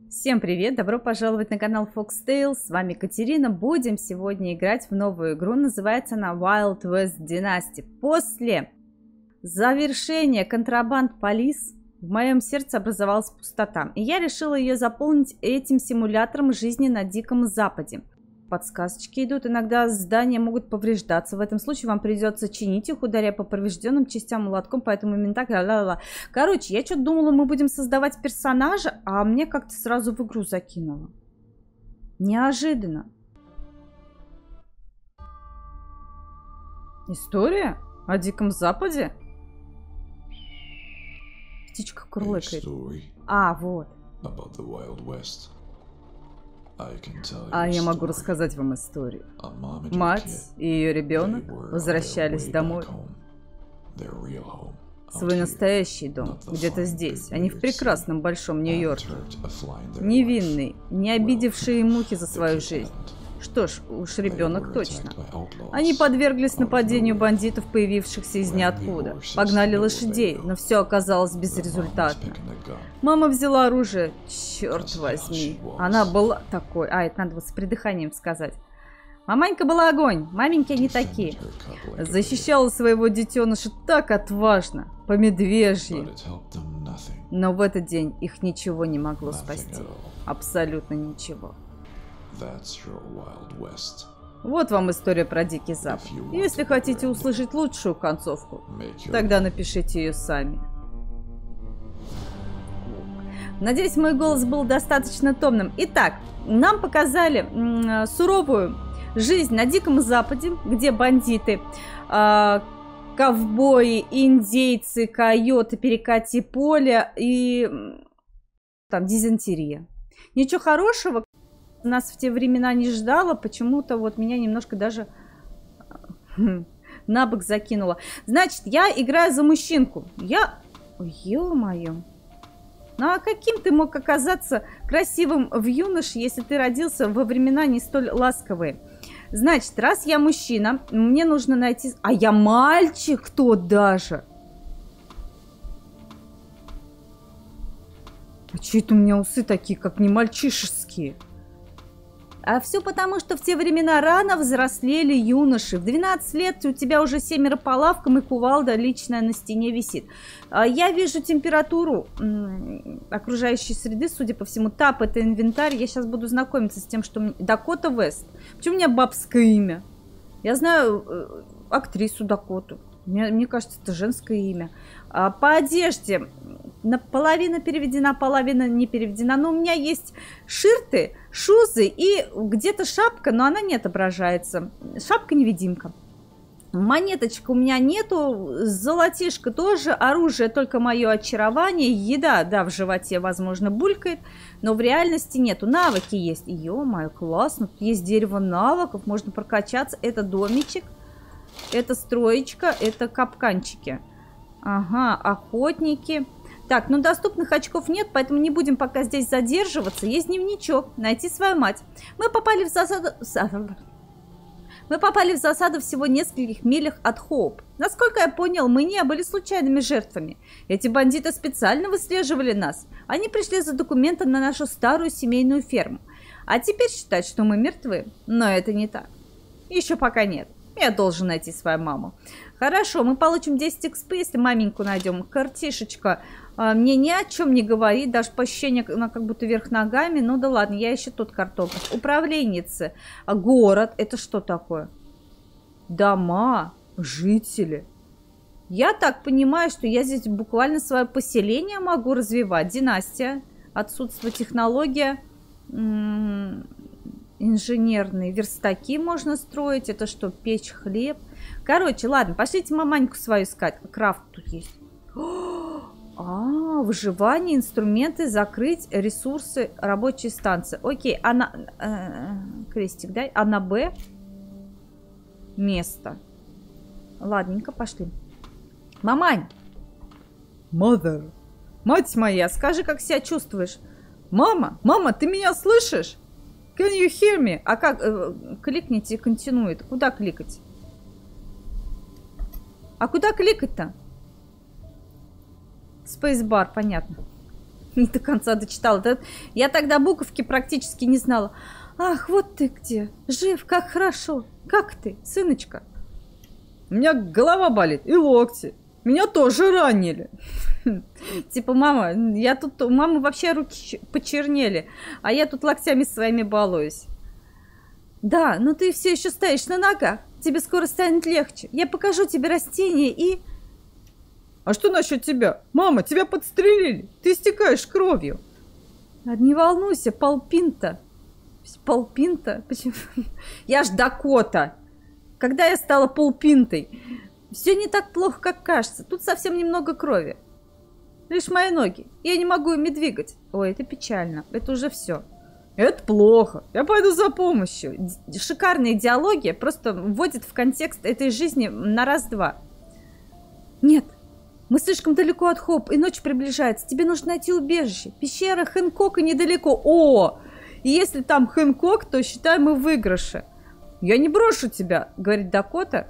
Всем привет! Добро пожаловать на канал Fox Tales. С вами Катерина. Будем сегодня играть в новую игру. Называется она Wild West Dynasty. После завершения Contraband Police в моем сердце образовалась пустота. И я решила ее заполнить этим симулятором жизни на Диком Западе. Подсказочки идут. Иногда здания могут повреждаться. В этом случае вам придется чинить их, ударяя по поврежденным частям молотком. Поэтому именно так. Ла-ла-ла. Короче, я что-то думала, мы будем создавать персонажа, а мне как-то сразу в игру закинуло. Неожиданно. История о Диком Западе? Птичка курлыкает. А, вот. А я могу рассказать вам историю. Мать и ее ребенок возвращались домой. В свой настоящий дом, где-то здесь, а не в прекрасном большом Нью-Йорке. Невинный, не обидевшие мухи за свою жизнь. Что ж, уж ребенок точно. Они подверглись нападению бандитов, появившихся из ниоткуда. Погнали лошадей, но все оказалось безрезультатно. Мама взяла оружие. Черт возьми. Она была такой. А, это надо вот с придыханием сказать. Маманька была огонь. Маменьки они такие. Защищала своего детеныша так отважно. По медвежьи. Но в этот день их ничего не могло спасти. Абсолютно ничего. Вот вам история про Дикий Запад. Если хотите услышать лучшую концовку, тогда напишите ее сами. Надеюсь, мой голос был достаточно томным. Итак, нам показали суровую жизнь на Диком Западе, где бандиты, ковбои, индейцы, койоты, перекати поле и там дизентерия. Ничего хорошего нас в те времена не ждало, почему-то вот меня немножко даже на бок закинуло. Значит, я играю за мужчинку. Ё-моё. Ну а каким ты мог оказаться красивым в юноше, если ты родился во времена не столь ласковые? Значит, раз я мужчина, мне нужно найти... А я мальчик тот даже. А чё это у меня усы такие, как не мальчишеские? А все потому, что в те времена рано взрослели юноши. В 12 лет у тебя уже 7 по лавкам и кувалда личная на стене висит. Я вижу температуру окружающей среды, судя по всему. ТАП — это инвентарь. Я сейчас буду знакомиться с тем, что... Дакота Вест. Почему у меня бабское имя? Я знаю актрису Дакоту. Мне кажется, это женское имя. По одежде половина переведена, половина не переведена. Но у меня есть ширты, шузы и где-то шапка, но она не отображается. Шапка-невидимка. Монеточка у меня нету, золотишко тоже, оружие только мое очарование, еда, да, в животе, возможно, булькает, но в реальности нету. Навыки есть. Ё-моё, классно. Тут есть дерево навыков, можно прокачаться. Это домичек. Это строечка, это капканчики. Ага, охотники. Так, ну доступных очков нет, поэтому не будем пока здесь задерживаться. Есть дневничок. Найти свою мать. Мы попали в засаду... Мы попали в засаду всего в нескольких милях от Хоуп. Насколько я понял, мы не были случайными жертвами. Эти бандиты специально выслеживали нас. Они пришли за документом на нашу старую семейную ферму. А теперь считают, что мы мертвы. Но это не так. Еще пока нет. Я должен найти свою маму. Хорошо, мы получим 10 XP, если маменьку найдем. Картишечка мне ни о чем не говорит. Даже по ощущению, она как будто вверх ногами. Ну да ладно, я еще тут картограф. Управленницы. Город. Это что такое? Дома. Жители. Я так понимаю, что я здесь буквально свое поселение могу развивать. Династия. Отсутствие технология. Инженерные верстаки можно строить. Это что, печь хлеб? Короче, ладно, пошлите маманьку свою искать. Крафт тут есть. Выживание, инструменты, закрыть, ресурсы, рабочие станции. Окей, крестик, дай. А на Б? Место. Ладненько, пошли. Мамань! Mother! Мать моя, скажи, как себя чувствуешь? Мама, ты меня слышишь? Can you hear me? А как? Кликните continue. Куда кликать? А куда кликать-то? Spacebar, понятно. Не до конца дочитала. Я тогда буковки практически не знала. Ах, вот ты где. Жив, как хорошо. Как ты, сыночка? У меня голова болит и локти. Меня тоже ранили. Типа, мама, у мамы вообще руки почернели, а я тут локтями своими балуюсь. Да, но ты все еще стоишь на ногах. Тебе скоро станет легче. Я покажу тебе растения и... А что насчет тебя? Мама, тебя подстрелили. Ты истекаешь кровью. Не волнуйся, полпинта. Полпинта? Почему? Я ж Дакота. Когда я стала полпинтой? Все не так плохо, как кажется. Тут совсем немного крови. Лишь мои ноги. Я не могу ими двигать. Ой, это печально. Это уже все. Это плохо. Я пойду за помощью. Шикарная идеология просто вводит в контекст этой жизни на раз-два. Нет. Мы слишком далеко от Хоуп, и ночь приближается. Тебе нужно найти убежище. Пещера Хэнкока недалеко. О! И если там Хэнкок, то считай, мы в выигрыше. Я не брошу тебя, говорит Дакота.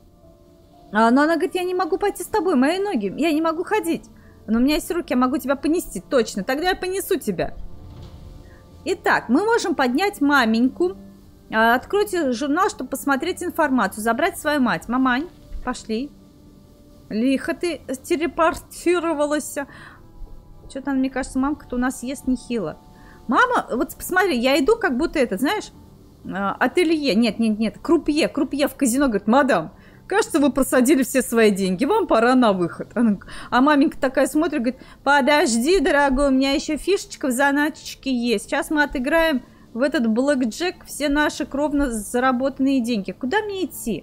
Но она говорит, я не могу пойти с тобой, мои ноги, я не могу ходить. Но у меня есть руки, я могу тебя понести, точно, тогда я понесу тебя. Итак, мы можем поднять маменьку. Откройте журнал, чтобы посмотреть информацию, забрать свою мать. Мамань, пошли. Лихо ты телепортировалась. Что-то, мне кажется, мамка-то у нас ест нехило. Мама, вот посмотри, я иду, как будто это, знаешь, ателье. Нет, крупье в казино. Говорит, мадам, кажется, вы просадили все свои деньги, вам пора на выход. А маменька такая смотрит, говорит, подожди, дорогой, у меня еще фишечка в заначечке есть. Сейчас мы отыграем в этот блэкджек все наши кровно заработанные деньги. Куда мне идти?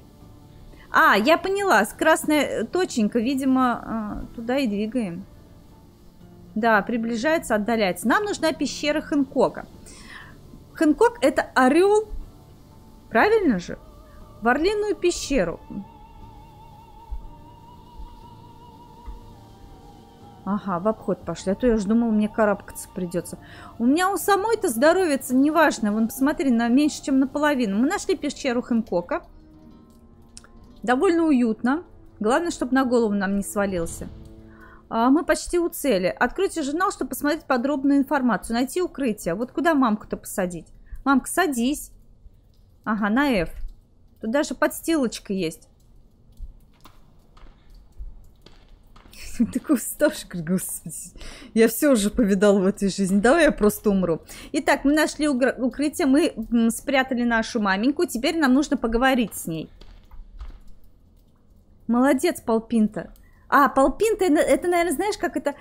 Я поняла, красная точенька, видимо, туда и двигаем. Да, приближается, отдаляется. Нам нужна пещера Хэнкока. Хэнкок – это орел, правильно же? В Орлиную пещеру. Ага, в обход пошли. А то я уже думала, мне карабкаться придется. У меня у самой-то здоровьица неважно. Вон, посмотри, на меньше, чем наполовину. Мы нашли пещеру Хэнкока. Довольно уютно. Главное, чтобы на голову нам не свалился. Мы почти у цели. Откройте журнал, чтобы посмотреть подробную информацию. Найти укрытие. Вот куда мамку-то посадить? Мамка, садись. Ага, на F. Тут даже подстилочка есть. Такой уставший, господи. Я все уже повидал в этой жизни. Давай я просто умру. Итак, мы нашли укрытие. Мы спрятали нашу маменьку. Теперь нам нужно поговорить с ней. Молодец, Полпинта. Полпинта, это, наверное, знаешь, как это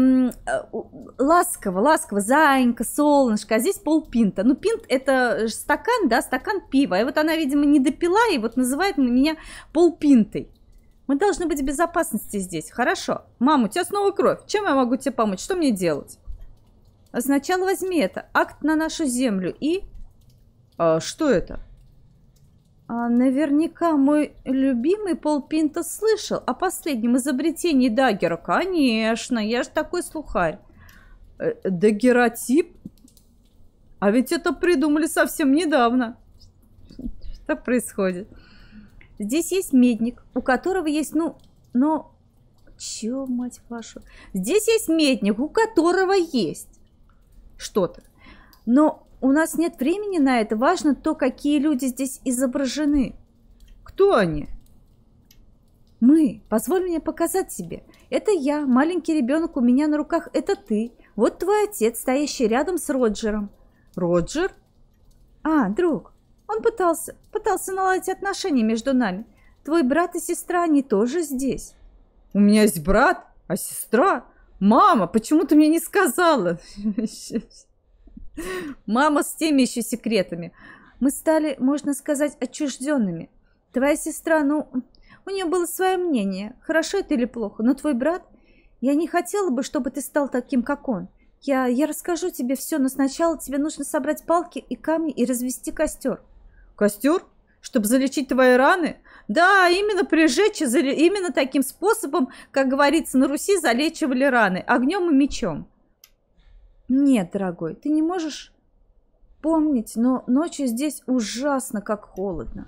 ласково, зайенька, солнышко, а здесь полпинта. Ну, пинт это стакан, да, стакан пива. И вот она, видимо, не допила, и вот называет меня полпинтой. Мы должны быть в безопасности здесь. Хорошо. Мама, у тебя снова кровь. Чем я могу тебе помочь? Что мне делать? Сначала возьми это. Акт на нашу землю и... Что это? Наверняка мой любимый Полпинта слышал о последнем изобретении даггера. Конечно, я же такой слухарь. Даггеротип? А ведь это придумали совсем недавно. Что происходит? Здесь есть медник, у которого есть, чё, мать вашу? Здесь есть медник, у которого есть что-то. Но у нас нет времени на это. Важно то, какие люди здесь изображены. Кто они? Мы. Позволь мне показать тебе. Это я, маленький ребенок у меня на руках. Это ты. Вот твой отец, стоящий рядом с Роджером. Роджер? Друг. Он пытался наладить отношения между нами. Твой брат и сестра, они тоже здесь. У меня есть брат, а сестра? Мама, почему ты мне не сказала? Мама с теми еще секретами. Мы стали, можно сказать, отчужденными. Твоя сестра, у нее было свое мнение, хорошо это или плохо, но твой брат, я не хотела бы, чтобы ты стал таким, как он. Я расскажу тебе все, но сначала тебе нужно собрать палки и камни и развести костер. Костер? Чтобы залечить твои раны? Да, именно прижечь, именно таким способом, как говорится на Руси, залечивали раны, огнем и мечом. Нет, дорогой, ты не можешь помнить, но ночью здесь ужасно как холодно.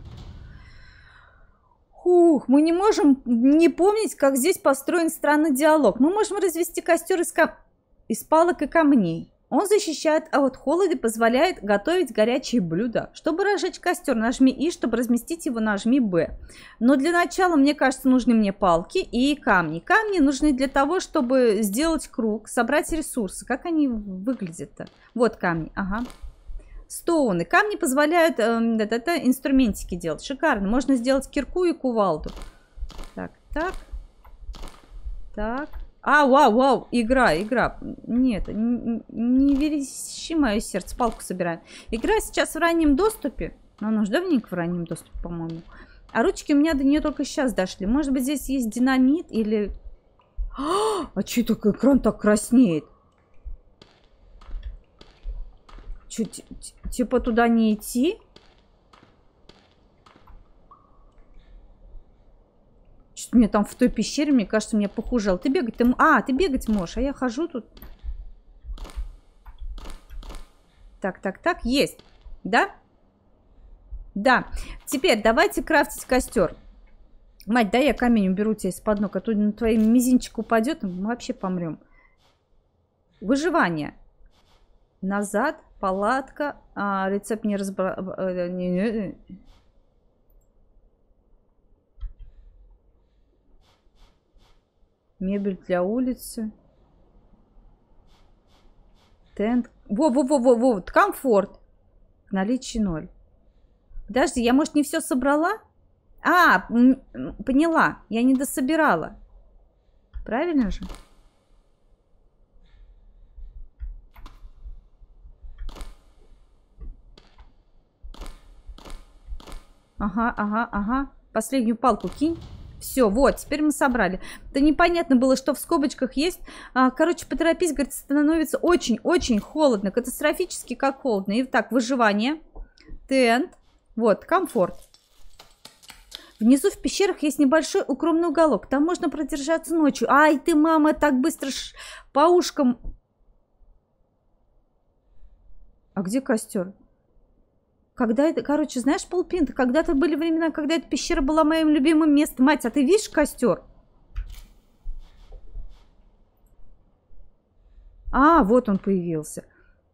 Мы не можем не помнить, как здесь построен странный диалог. Мы можем развести костер из из палок и камней. Он защищает от холода и позволяет готовить горячие блюда. Чтобы разжечь костер, нажми И, чтобы разместить его, нажми Б. Но для начала, мне кажется, нужны мне палки и камни. Камни нужны для того, чтобы сделать круг, собрать ресурсы. Как они выглядят-то? Вот камни, ага. Стоуны. Камни позволяют это инструментики делать. Шикарно. Можно сделать кирку и кувалду. Так, так. Так. А, вау, игра. Нет, не верещи мое сердце, палку собираем. Игра сейчас в раннем доступе. Но она уже давненько в раннем доступе, по-моему. А ручки у меня до нее только сейчас дошли. Может быть, здесь есть динамит или... А че это экран так краснеет? Че, типа туда не идти? Что-то мне там в той пещере, мне кажется, мне похуже. Ты бегать, ты бегать можешь, а я хожу тут. Так, есть. Да? Да. Теперь давайте крафтить костер. Мать, да я камень уберу тебя из-под ног, а то на твой мизинчик упадет, и мы вообще помрем. Выживание. Назад, палатка. Рецепт не разбрал. Мебель для улицы. Тент. Во, комфорт. В наличии 0. Подожди, я, может, не все собрала? Поняла. Я не дособирала. Правильно же? Ага. Последнюю палку кинь. Все, вот, теперь мы собрали. Да непонятно было, что в скобочках есть. Короче, поторопись, говорит, становится очень-очень холодно. Катастрофически как холодно. И так, выживание. Тент. Вот, комфорт. Внизу в пещерах есть небольшой укромный уголок. Там можно продержаться ночью. Ай, ты, мама, так быстро по ушкам. А где костер? Когда это, короче, знаешь, полпинта, когда-то были времена, когда эта пещера была моим любимым местом. Мать, а ты видишь костер? Вот он появился.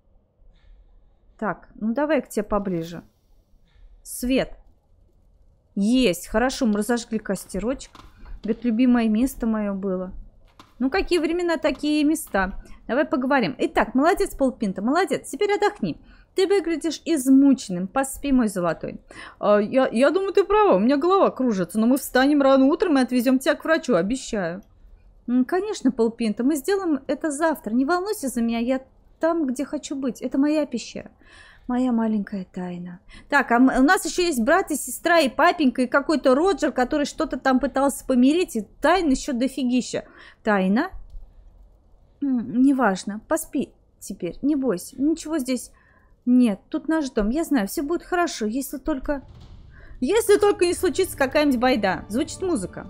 Так, ну давай к тебе поближе. Свет. Есть, хорошо, мы разожгли костерочек. Говорит, любимое место мое было. Ну, какие времена, такие места. Давай поговорим. Итак, молодец, полпинта, молодец. Теперь отдохни. Ты выглядишь измученным. Поспи, мой золотой. Я думаю, ты права. У меня голова кружится. Но мы встанем рано утром и отвезем тебя к врачу. Обещаю. Конечно, полпинта. Мы сделаем это завтра. Не волнуйся за меня. Я там, где хочу быть. Это моя пещера. Моя маленькая тайна. Так, у нас еще есть брат и сестра, и папенька, и какой-то Роджер, который что-то там пытался помирить. И тайн еще дофигища. Тайна? Неважно. Поспи теперь. Не бойся. Ничего здесь... Нет, тут наш дом. Я знаю, все будет хорошо, если только не случится какая-нибудь байда. Звучит музыка.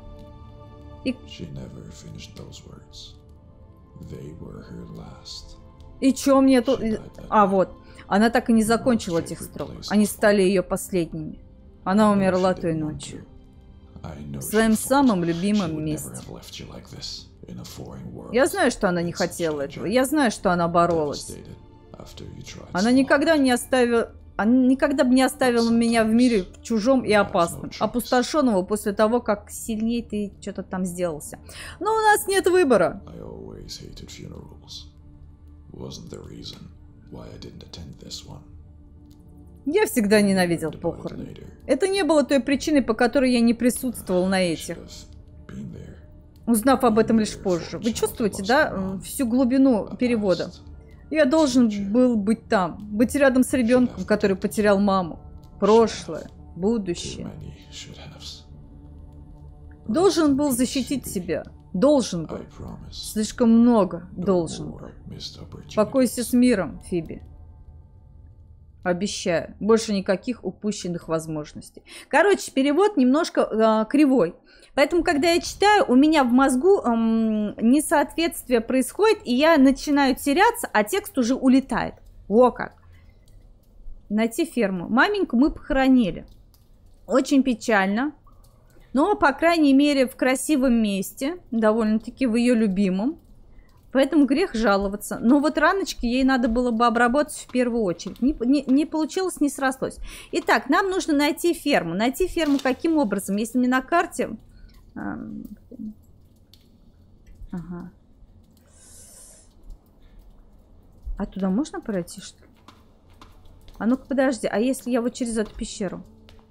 И чё мне тут... вот. Она так и не закончила этих строк. Они стали ее последними. Она умерла той ночью. В своем самом любимом месте. Я знаю, что она не хотела этого. Я знаю, что она боролась. Она никогда бы не оставила меня в мире чужом и опасном, опустошенного после того, как сильнее ты что-то там сделался. Но у нас нет выбора. Я всегда ненавидел похороны. Это не было той причиной, по которой я не присутствовал на этих. Узнав об этом лишь позже. Вы чувствуете, да, всю глубину перевода? Я должен был быть там, быть рядом с ребенком, который потерял маму. Прошлое, будущее. Должен был защитить себя. Должен был. Слишком много должен был. Покойся с миром, Фиби. Обещаю. Больше никаких упущенных возможностей. Короче, перевод немножко кривой. Поэтому, когда я читаю, у меня в мозгу несоответствие происходит, и я начинаю теряться, а текст уже улетает. О как! Найти ферму. Маменьку мы похоронили. Очень печально. Но, по крайней мере, в красивом месте. Довольно-таки в ее любимом. Поэтому грех жаловаться. Но вот раночки ей надо было бы обработать в первую очередь. Не получилось, не срослось. Итак, нам нужно найти ферму. Найти ферму каким образом? Если не на карте... Ага. А туда можно пройти, что ли? А ну-ка, подожди. А если я вот через эту пещеру?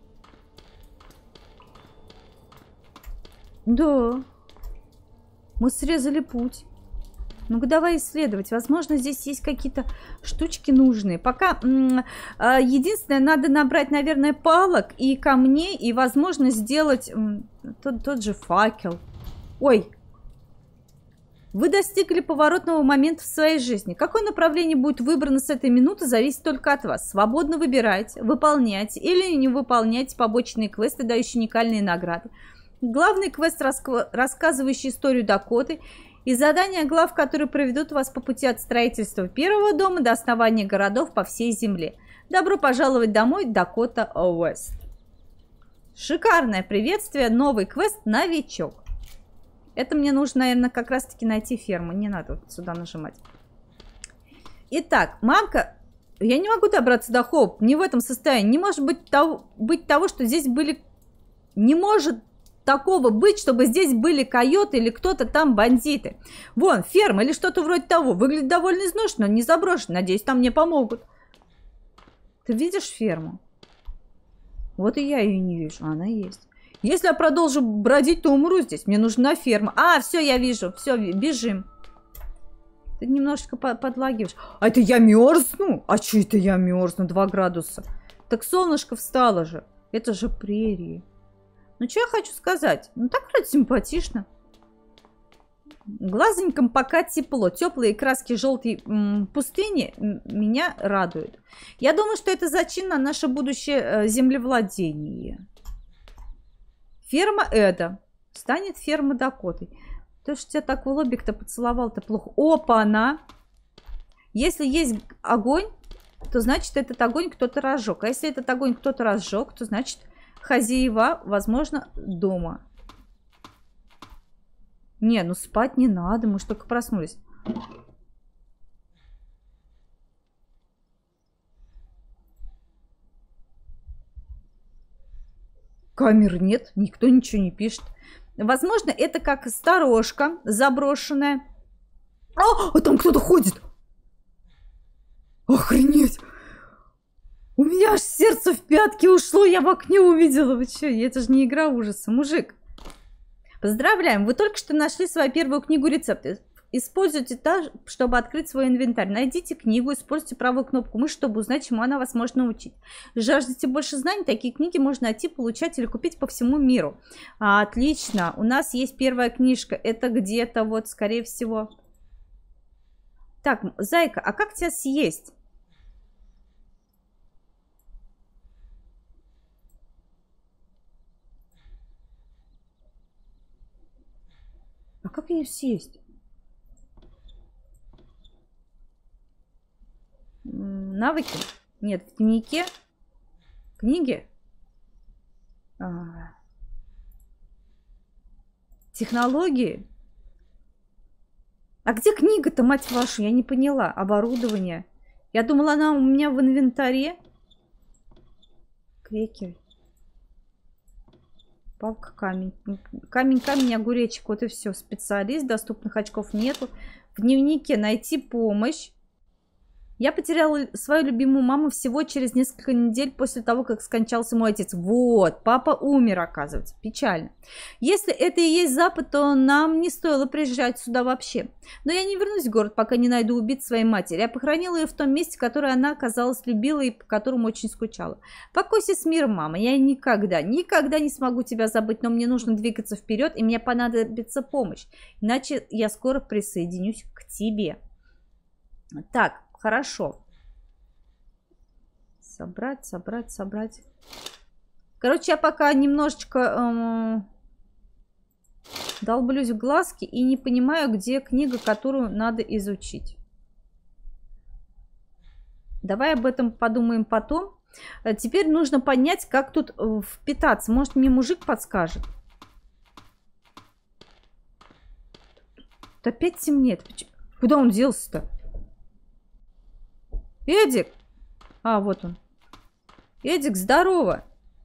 Да. Мы срезали путь. Ну-ка, давай исследовать. Возможно, здесь есть какие-то штучки нужные. Пока единственное, надо набрать, наверное, палок и камней, и, возможно, сделать тот же факел. Ой! Вы достигли поворотного момента в своей жизни. Какое направление будет выбрано с этой минуты, зависит только от вас. Свободно выбирайте, выполняйте или не выполняйте побочные квесты, дающие уникальные награды. Главный квест, рассказывающий историю Дакоты, и задания глав, которые проведут вас по пути от строительства первого дома до основания городов по всей земле. Добро пожаловать домой, Дакота Уэст. Шикарное приветствие, новый квест «Новичок». Это мне нужно, наверное, как раз-таки найти ферму. Не надо вот сюда нажимать. Итак, мамка... Я не могу добраться до Хоуп. Не в этом состоянии. Не может быть того, что здесь были... Не может такого быть, чтобы здесь были койоты или кто-то там бандиты. Вон, ферма или что-то вроде того. Выглядит довольно изношенно, не заброшено. Надеюсь, там мне помогут. Ты видишь ферму? Вот и я ее не вижу. Она есть. Если я продолжу бродить, то умру здесь. Мне нужна ферма. А, все, я вижу. Все, бежим. Ты немножечко подлагиваешь. А это я мерзну? А что это я мерзну? 2 градуса. Так солнышко встало же. Это же прерии. Ну, что я хочу сказать? Ну, так вроде симпатично. Глазоньком пока тепло. Теплые краски желтой пустыни меня радуют. Я думаю, что это зачин на наше будущее землевладение. Ферма Эда станет ферма Дакотой. То, что тебя так в лобик-то поцеловал-то плохо. Опа-на! Если есть огонь, то значит этот огонь кто-то разжег. А если этот огонь кто-то разжег, то значит хозяева, возможно, дома. Не, ну спать не надо, мы же только проснулись. Камер нет, никто ничего не пишет. Возможно, это как сторожка заброшенная. А там кто-то ходит. Охренеть. У меня аж сердце в пятки ушло, я в окне увидела. Вы что, это же не игра ужаса, мужик. Поздравляем, вы только что нашли свою первую книгу рецептов. Используйте та, чтобы открыть свой инвентарь. Найдите книгу, используйте правую кнопку мыши, чтобы узнать, чему она вас может научить. Жаждете больше знаний? Такие книги можно найти, получать или купить по всему миру. Отлично. У нас есть первая книжка. Это где-то вот, скорее всего. Так, зайка, а как тебя съесть? А как ее съесть? Навыки? Нет, в дневнике. Книги? Технологии? А где книга-то, мать вашу? Я не поняла. Оборудование. Я думала, она у меня в инвентаре. Крекер. Палка, камень. Камень, огуречек. Вот и все. Специалист. Доступных очков нету. В дневнике найти помощь. Я потеряла свою любимую маму всего через несколько недель после того, как скончался мой отец. Вот, папа умер, оказывается. Печально. Если это и есть Запад, то нам не стоило приезжать сюда вообще. Но я не вернусь в город, пока не найду убийц своей матери. Я похоронила ее в том месте, которое она, казалось, любила и по которому очень скучала. Покойся с миром, мама. Я никогда не смогу тебя забыть, но мне нужно двигаться вперед, и мне понадобится помощь. Иначе я скоро присоединюсь к тебе. Так. Хорошо. Собрать. Короче, я пока немножечко долблюсь в глазки и не понимаю, где книга, которую надо изучить. Давай об этом подумаем потом. Теперь нужно понять, как тут впитаться. Может, мне мужик подскажет? Тут опять темнеет. Куда он делся-то? Эдик! А, вот он. Эдик, здорово!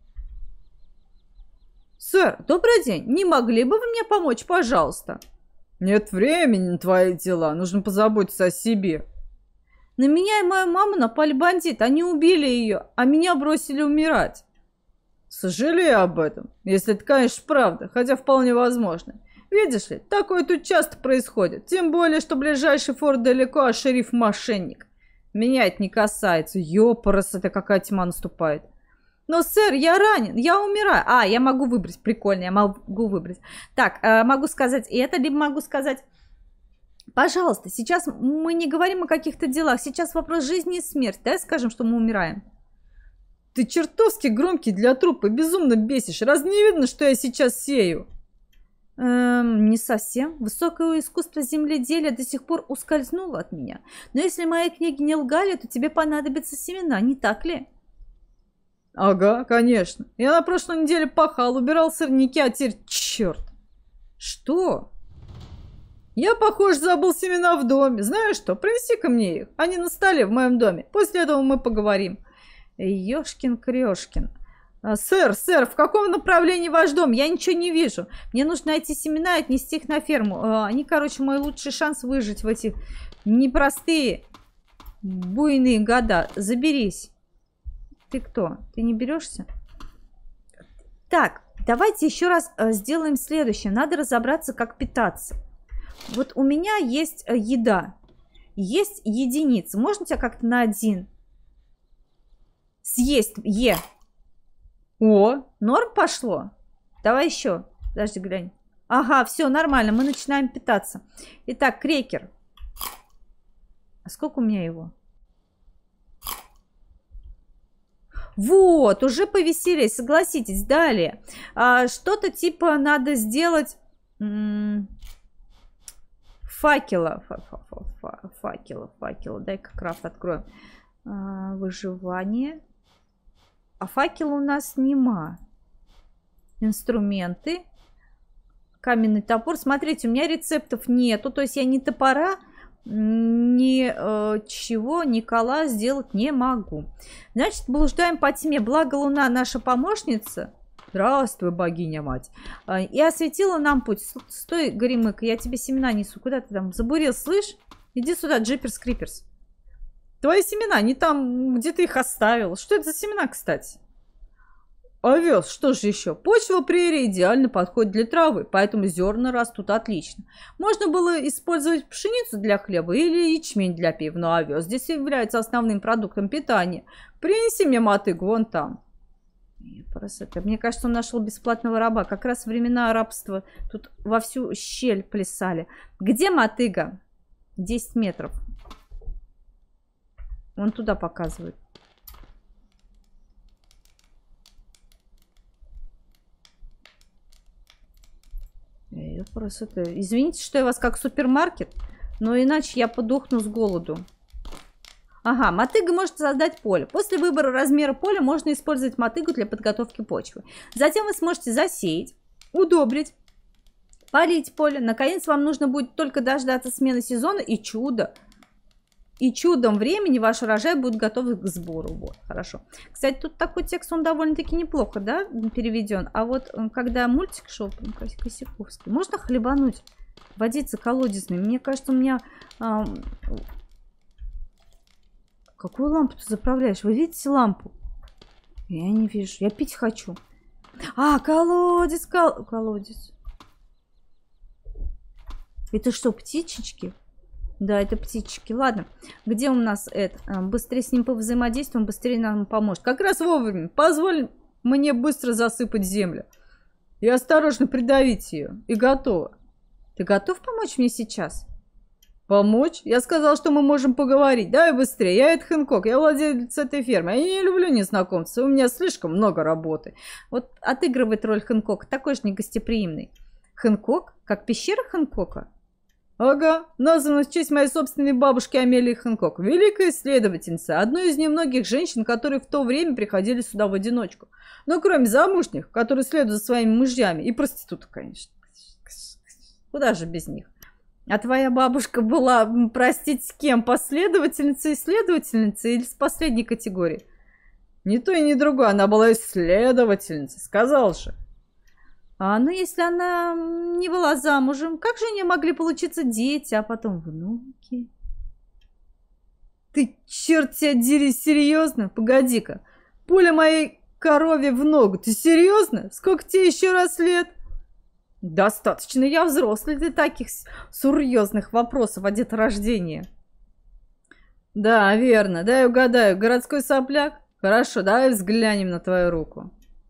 Сэр, добрый день. Не могли бы вы мне помочь, пожалуйста? Нет времени на твои дела. Нужно позаботиться о себе. На меня и мою маму напали бандиты. Они убили ее, а меня бросили умирать. Сожалею об этом, если это, конечно, правда, хотя вполне возможно. Видишь ли, такое тут часто происходит. Тем более, что ближайший форт далеко, а шериф мошенник. Меня это не касается. Ёпарас, это какая тьма наступает. Но, сэр, я ранен, я умираю. А, я могу выбрать, прикольно, я могу выбрать. Так, могу сказать это, либо могу сказать... Пожалуйста, сейчас мы не говорим о каких-то делах. Сейчас вопрос жизни и смерти. Давай скажем, что мы умираем. Ты чертовски громкий для трупа, безумно бесишь. Разве не видно, что я сейчас сею? Не совсем. Высокое искусство земледелия до сих пор ускользнуло от меня. Но если мои книги не лгали, то тебе понадобятся семена, не так ли? Ага, конечно. Я на прошлой неделе пахал, убирал сорняки, а теперь черт. Что? Я, похоже, забыл семена в доме. Знаешь что, принеси-ка мне их. Они на столе в моем доме. После этого мы поговорим. Ёшкин-крёшкин. Сэр, в каком направлении ваш дом? Я ничего не вижу. Мне нужно найти семена и отнести их на ферму. Они, короче, мой лучший шанс выжить в эти непростые, буйные года. Заберись. Ты кто? Ты не берешься? Так, давайте еще раз сделаем следующее. Надо разобраться, как питаться. Вот у меня есть еда. Есть единицы. Можно тебя как-то на один? Съесть. О, норм пошло. Давай еще. Подожди, глянь. Ага, все, нормально. Мы начинаем питаться. Итак, крекер. А сколько у меня его? Вот, уже повеселее, согласитесь. Далее. Что-то типа надо сделать... Факела. Дай-ка крафт откроем. Выживание. А факела у нас нема. Инструменты. Каменный топор. Смотрите, у меня рецептов нету. То есть я ни топора, ничего, ни кола сделать не могу. Значит, блуждаем по тьме. Благо Луна наша помощница. Здравствуй, богиня-мать. И осветила нам путь. Стой, Горемык, я тебе семена несу. Куда ты там забурил, слышь? Иди сюда, Джиперс-Криперс. Твои семена, не там, где ты их оставил. Что это за семена, кстати? Овес, что же еще? Почва прерии идеально подходит для травы, поэтому зерна растут отлично. Можно было использовать пшеницу для хлеба или ячмень для пива, но овес здесь является основным продуктом питания. Принеси мне мотыгу вон там. Мне кажется, он нашел бесплатного раба. Как раз времена рабства тут во всю щель плясали. Где мотыга? 10 метров. Вон туда показывает. Извините, что я вас как супермаркет, но иначе я подохну с голоду. Ага, мотыга может создать поле. После выбора размера поля можно использовать мотыгу для подготовки почвы. Затем вы сможете засеять, удобрить, полить поле. Наконец, вам нужно будет только дождаться смены сезона и чудо. И чудом времени ваш урожай будет готов к сбору. Вот, хорошо. Кстати, тут такой текст, он довольно-таки неплохо, да, переведен. А вот когда мультик шел, прям Косяковский, можно хлебануть, водиться колодезной. Мне кажется, у меня... Какую лампу ты заправляешь? Вы видите лампу? Я не вижу. Я пить хочу. А, колодец, колодец. Это что, птичечки? Да, это птички. Ладно, где у нас это? Быстрее с ним повзаимодействуем, быстрее нам поможет. Как раз вовремя. Позволь мне быстро засыпать землю. И осторожно придавить ее. И готово. Ты готов помочь мне сейчас? Помочь? Я сказал, что мы можем поговорить. Давай быстрее. Я Эд Хэнкок. Я владелец этой фермы. Я не люблю незнакомцев. У меня слишком много работы. Вот отыгрывает роль Хэнкока. Такой же негостеприимный. Хэнкок? Как пещера Хэнкока? Ага, названа в честь моей собственной бабушки Амелии Хэнкок. Великая исследовательница. Одной из немногих женщин, которые в то время приходили сюда в одиночку. Но кроме замужних, которые следуют за своими мужьями. И проституток, конечно. Куда же без них? А твоя бабушка была, простите, с кем? Последовательницей, исследовательницей или с последней категории? Ни то и ни другое, она была исследовательницей, сказал же. Ну если она не была замужем, как же у нее могли получиться дети, а потом внуки? Ты, черт тебя дери, серьезно? Погоди-ка, пуля моей корове в ногу, ты серьезно? Сколько тебе еще раз лет? Достаточно, я взрослый для таких серьезных вопросов о деторождении. Да, верно, дай угадаю, городской сопляк? Хорошо, давай взглянем на твою руку.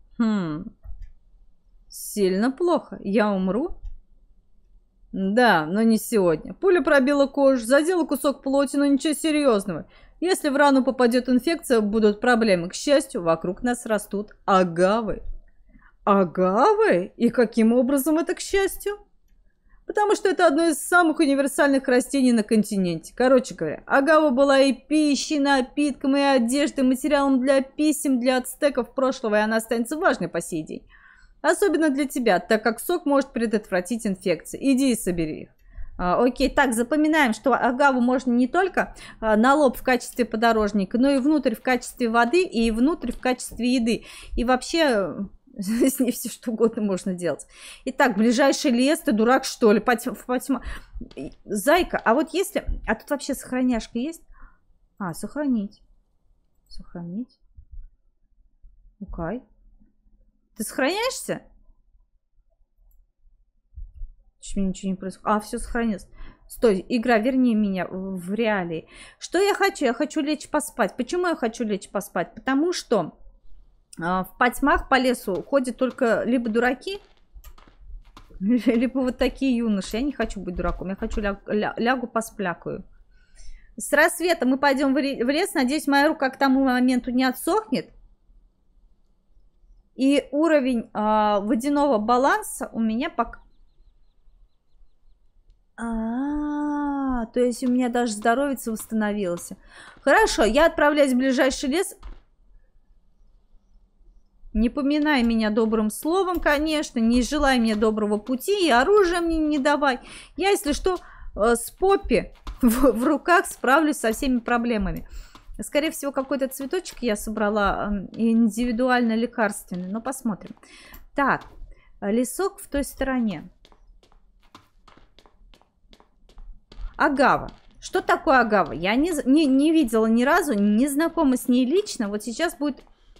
Сильно плохо, я умру? Да, но не сегодня. Пуля пробила кожу, задела кусок плоти, но ничего серьезного. Если в рану попадет инфекция, будут проблемы. К счастью, вокруг нас растут агавы. Агавы? И каким образом это к счастью? Потому что это одно из самых универсальных растений на континенте. Короче говоря, агава была и пищей, напитком, и одеждой, материалом для писем, для ацтеков прошлого, и она останется важной по сей день. Особенно для тебя, так как сок может предотвратить инфекции. Иди и собери их. Окей, так, запоминаем, что агаву можно не только на лоб в качестве подорожника, но и внутрь в качестве воды, и внутрь в качестве еды. И вообще... С ней все что угодно можно делать. Итак, ближайший лес, ты дурак, что ли? Зайка, а вот если... А тут вообще сохраняшка есть? Сохранить. Сохранить. Окей. Ты сохраняешься? Почему ничего не происходит? Все сохранилось. Стой, игра, верни меня в реалии. Что я хочу? Я хочу лечь поспать. Почему я хочу лечь поспать? Потому что в потьмах по лесу ходят только либо дураки, либо вот такие юноши. Я не хочу быть дураком, я хочу лягу посплякаю. С рассветом мы пойдем в лес. Надеюсь, моя рука к тому моменту не отсохнет. И уровень водяного баланса у меня пока... То есть у меня даже здоровье восстановилось. Хорошо, я отправляюсь в ближайший лес. Не поминай меня добрым словом, конечно, не желай мне доброго пути, и оружие мне не давай. Я, если что, с Поппи в руках справлюсь со всеми проблемами. Скорее всего, какой-то цветочек я собрала индивидуально лекарственный, но посмотрим. Так, лесок в той стороне. Агава. Что такое агава? Я не видела ни разу, не знакома с ней лично. Вот сейчас будет...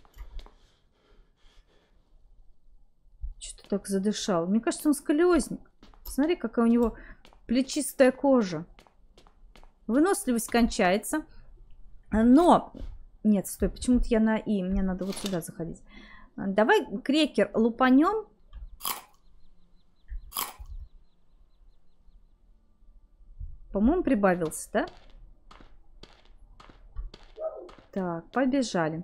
Что-то так задышал. Мне кажется, он сколиозник. Смотри, какая у него плечистая кожа. Выносливость кончается. Но... Нет, стой, почему-то я на И. Мне надо вот сюда заходить. Давай крекер лупанем. По-моему, прибавился, да? Так, побежали.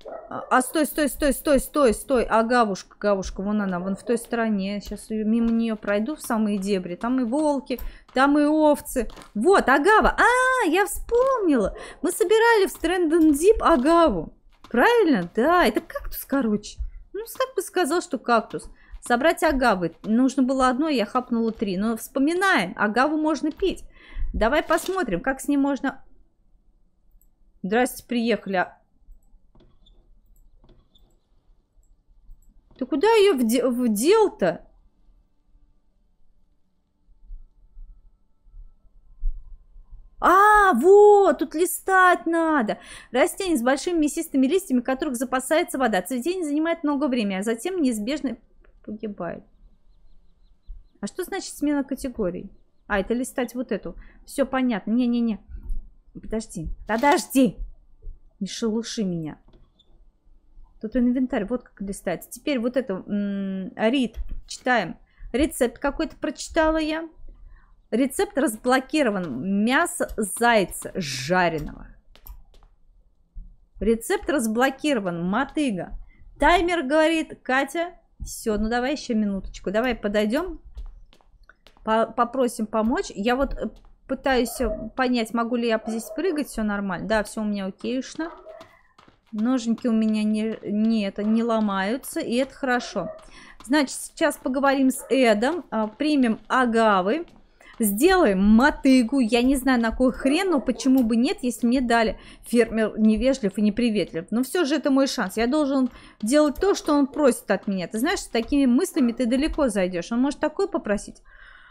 Стой. Гавушка, вон она, вон в той стороне. Сейчас мимо нее пройду в самые дебри. Там и волки, там и овцы. Вот, агава. Я вспомнила. Мы собирали в Стрэндон Дип агаву. Правильно? Да, это кактус, короче. Ну, как бы сказал, что кактус. Собрать агавы. Нужно было одно, я хапнула 3. Но вспоминаем, агаву можно пить. Давай посмотрим, как с ней можно... Здрасте, приехали. Ты куда ее вдел-то? Вот, тут листать надо. Растение с большими мясистыми листьями, которых запасается вода. Цветение занимает много времени, а затем неизбежно погибает. А что значит смена категорий? Это листать вот эту. Все понятно. Не. Подожди. Не шелуши меня. Тут инвентарь. Вот как листать. Теперь вот это. Рид. Читаем. Рецепт какой-то прочитала я. Рецепт разблокирован. Мясо зайца жареного. Рецепт разблокирован. Мотыга. Таймер говорит. Катя. Все, ну давай еще минуточку. Давай подойдем. Попросим помочь. Я вот пытаюсь понять, могу ли я здесь прыгать. Все нормально. Да, все у меня окейшно. Ноженьки у меня не ломаются. И это хорошо. Значит, сейчас поговорим с Эдом. Примем агавы. Сделаем мотыгу. Я не знаю, на кой хрен, но почему бы нет, если мне дали. Фермер невежлив и неприветлив. Но все же это мой шанс. Я должен делать то, что он просит от меня. Ты знаешь, с такими мыслями ты далеко зайдешь. Он может такое попросить.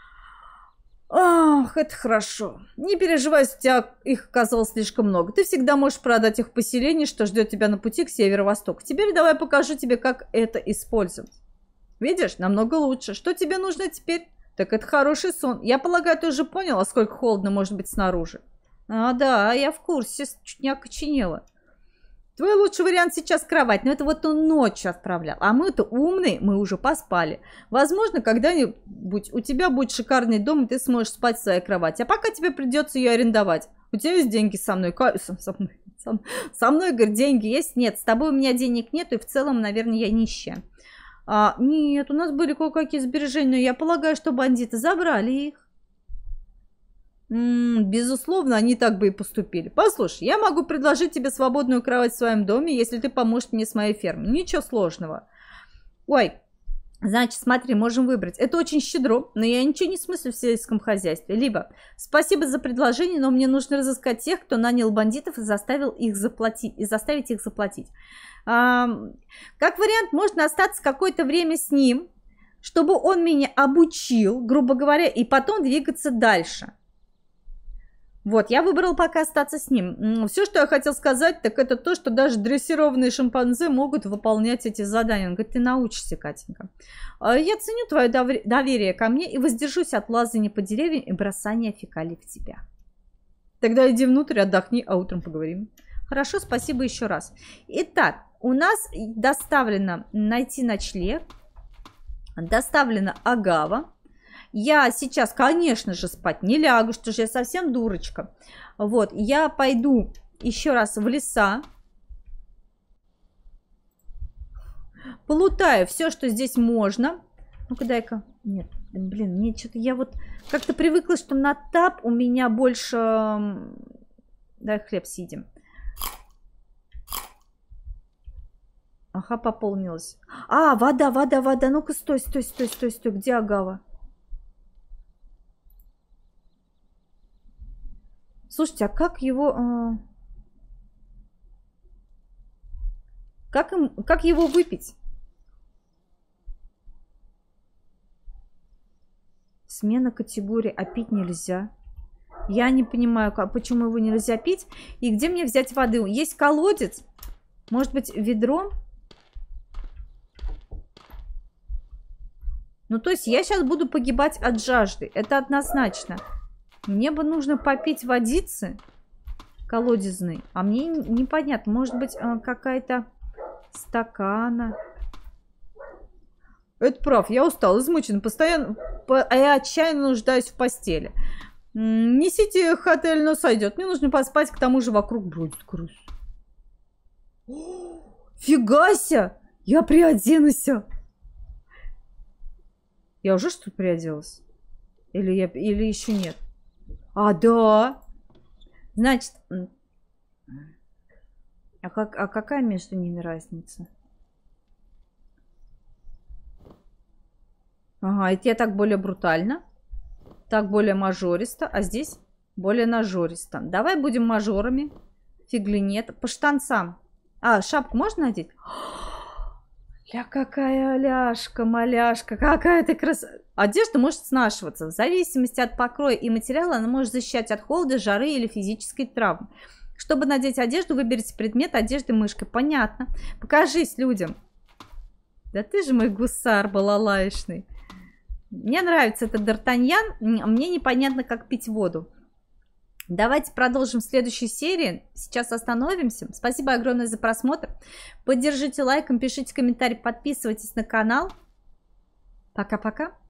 Ах, это хорошо. Не переживай, если у тебя их оказалось слишком много. Ты всегда можешь продать их в поселении, что ждет тебя на пути к северо-востоку. Теперь давай покажу тебе, как это использовать. Видишь, намного лучше. Что тебе нужно теперь? Так это хороший сон. Я полагаю, ты уже поняла, сколько холодно может быть снаружи? А, да, я в курсе, чуть не окоченела. Твой лучший вариант сейчас кровать, но это вот он ночью отправлял. А мы-то умные, мы уже поспали. Возможно, когда-нибудь у тебя будет шикарный дом, и ты сможешь спать в своей кровати. А пока тебе придется ее арендовать. У тебя есть деньги со мной? Со мной, говорит, деньги есть? Нет, с тобой у меня денег нет, и в целом, наверное, я нищая. Нет, у нас были кое-какие сбережения, но я полагаю, что бандиты забрали их. Безусловно, они так бы и поступили. Послушай, я могу предложить тебе свободную кровать в своем доме, если ты поможешь мне с моей фермой. Ничего сложного. Ой, значит, смотри, можем выбрать. Это очень щедро, но я ничего не смыслю в сельском хозяйстве. Либо спасибо за предложение, но мне нужно разыскать тех, кто нанял бандитов и заставить их заплатить. Как вариант, можно остаться какое-то время с ним, чтобы он меня обучил, грубо говоря, и потом двигаться дальше. Вот, я выбрала пока остаться с ним. Все, что я хотел сказать, так это то, что даже дрессированные шимпанзе могут выполнять эти задания. Он говорит, ты научишься, Катенька. Я ценю твое доверие ко мне и воздержусь от лазания по деревьям и бросания фекалий в тебя. Тогда иди внутрь, отдохни, а утром поговорим. Хорошо, спасибо еще раз. Итак, у нас доставлено найти ночлег, доставлена агава. Я сейчас, конечно же, спать не лягу, что же я совсем дурочка. Вот, я пойду еще раз в леса, полутаю все, что здесь можно. Ну-ка, дай-ка. Нет, блин, мне что-то, я вот как-то привыкла, что на тап у меня больше... Дай хлеб съедим. Ага, пополнилась. Вода. Ну-ка, стой. Где агава? Слушайте, а как его... Как его выпить? Смена категории, а пить нельзя. Я не понимаю, почему его нельзя пить. И где мне взять воды? Есть колодец? Может быть, ведро? Ну, то есть я сейчас буду погибать от жажды. Это однозначно. Мне бы нужно попить водицы колодезной. А мне непонятно. Может быть, какая-то стакана. Это прав. Я устал, измучен. Постоянно. Я отчаянно нуждаюсь в постели. Несите их в отель, но сойдет. Мне нужно поспать. К тому же вокруг бродит крыс. Фигася! Я приоденусь. Я уже что-то приоделась? Или еще нет? Да. Значит, какая между ними разница? Ага, это я так более брутально. Так более мажористо. А здесь более нажористо. Давай будем мажорами. Фигли нет. По штанцам. Шапку можно надеть? Какая ляшка, маляшка, какая ты красота. Одежда может снашиваться. В зависимости от покроя и материала она может защищать от холода, жары или физической травмы. Чтобы надеть одежду, выберите предмет одежды мышкой. Понятно. Покажись людям. Да ты же мой гусар балалаечный. Мне нравится этот Д'Артаньян. Мне непонятно, как пить воду. Давайте продолжим в следующей серии. Сейчас остановимся. Спасибо огромное за просмотр. Поддержите лайком, пишите комментарий, подписывайтесь на канал. Пока-пока.